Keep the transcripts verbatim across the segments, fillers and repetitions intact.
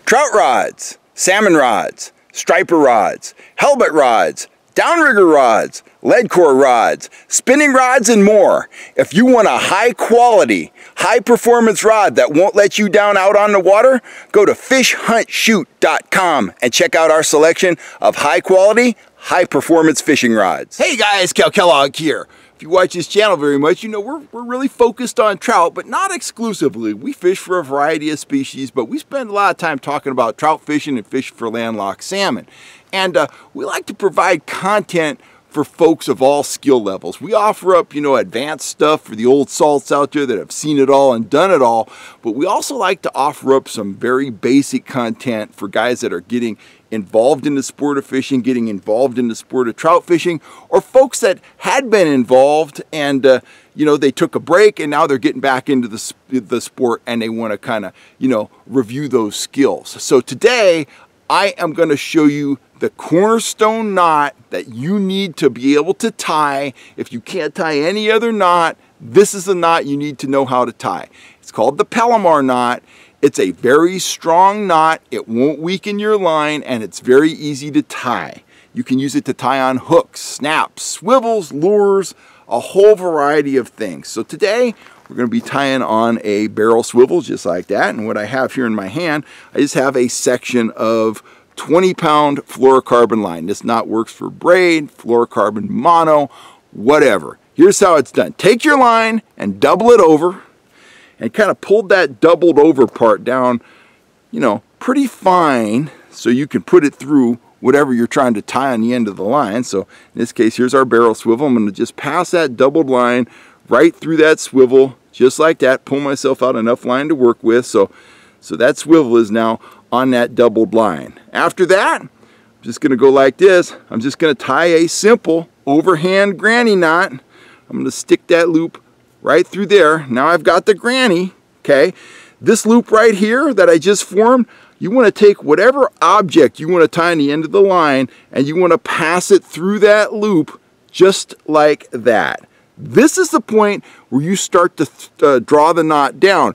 trout rods, salmon rods, striper rods, halibut rods, downrigger rods, lead core rods, spinning rods, and more. If you want a high quality, high performance rod that won't let you down out on the water, go to fish hunt shoot dot com and check out our selection of high quality, high performance fishing rods. Hey guys, Cal Kellogg here. If you watch this channel very much, you know we're, we're really focused on trout, but not exclusively. We fish for a variety of species, but we spend a lot of time talking about trout fishing and fish for landlocked salmon. And uh, we like to provide content for folks of all skill levels. We offer up, you know, advanced stuff for the old salts out there that have seen it all and done it all, but we also like to offer up some very basic content for guys that are getting involved in the sport of fishing, getting involved in the sport of trout fishing, or folks that had been involved and, uh, you know, they took a break and now they're getting back into the, the sport and they want to kind of, you know, review those skills. So today, I am going to show you the cornerstone knot that you need to be able to tie. If you can't tie any other knot, this is the knot you need to know how to tie. It's called the Palomar knot. It's a very strong knot. It won't weaken your line, and it's very easy to tie. You can use it to tie on hooks, snaps, swivels, lures, a whole variety of things. So today, we're going to be tying on a barrel swivel just like that. And what I have here in my hand, I just have a section of twenty pound fluorocarbon line. This knot works for braid, fluorocarbon mono, whatever. Here's how it's done. Take your line and double it over and kind of pull that doubled over part down, you know, pretty fine so you can put it through whatever you're trying to tie on the end of the line. So in this case, here's our barrel swivel. I'm going to just pass that doubled line right through that swivel, just like that, pull myself out enough line to work with. So, so that swivel is now on that doubled line. After that, I'm just going to go like this. I'm just going to tie a simple overhand granny knot. I'm going to stick that loop right through there. Now I've got the granny, okay? This loop right here that I just formed, you want to take whatever object you want to tie on the end of the line and you want to pass it through that loop just like that. This is the point where you start to uh, draw the knot down.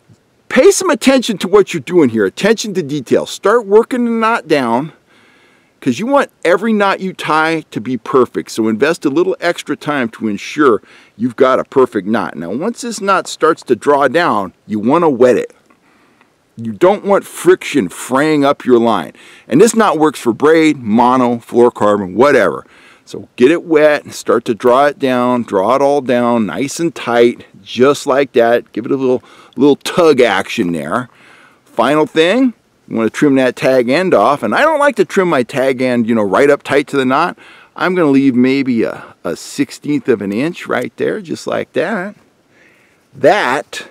Pay some attention to what you're doing here. Attention to detail. Start working the knot down because you want every knot you tie to be perfect. So invest a little extra time to ensure you've got a perfect knot. Now once this knot starts to draw down, you want to wet it. You don't want friction fraying up your line. And this knot works for braid, mono, fluorocarbon, whatever. So get it wet and start to draw it down, draw it all down nice and tight, just like that. Give it a little, little tug action there. Final thing, you want to trim that tag end off. And I don't like to trim my tag end, you know, right up tight to the knot. I'm going to leave maybe a, a sixteenth of an inch right there, just like that. That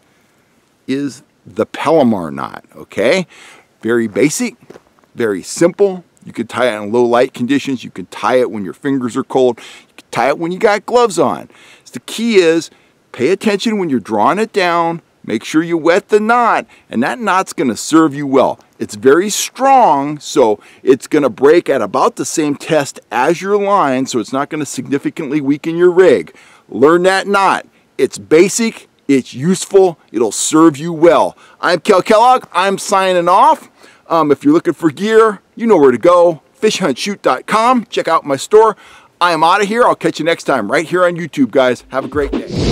is the Palomar knot, okay? Very basic, very simple. You can tie it in low light conditions. You can tie it when your fingers are cold. You can tie it when you got gloves on. So the key is pay attention when you're drawing it down. Make sure you wet the knot, and that knot's going to serve you well. It's very strong, so it's going to break at about the same test as your line, so it's not going to significantly weaken your rig. Learn that knot. It's basic. It's useful. It'll serve you well. I'm Cal Kellogg. I'm signing off. Um, if you're looking for gear, you know where to go. fish hunt shoot dot com. Check out my store. I am out of here. I'll catch you next time right here on YouTube, guys. Have a great day.